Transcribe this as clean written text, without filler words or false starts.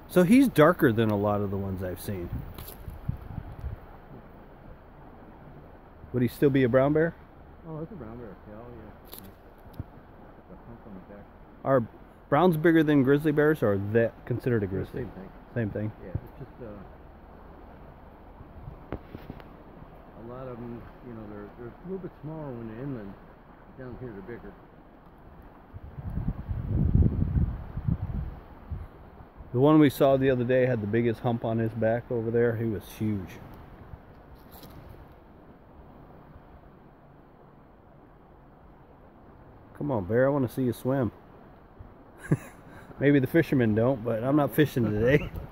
So he's darker than a lot of the ones I've seen. Would he still be a brown bear? Oh, it's a brown bear. Yeah, yeah. The hump on the back. Are browns bigger than grizzly bears, or is that considered a grizzly? Same thing. Same thing? Yeah, it's just a lot of them, you know, they're a little bit smaller when they're inland. Down here they're bigger. The one we saw the other day had the biggest hump on his back over there. He was huge. Come on, bear, I want to see you swim. Maybe the fishermen don't, but I'm not fishing today.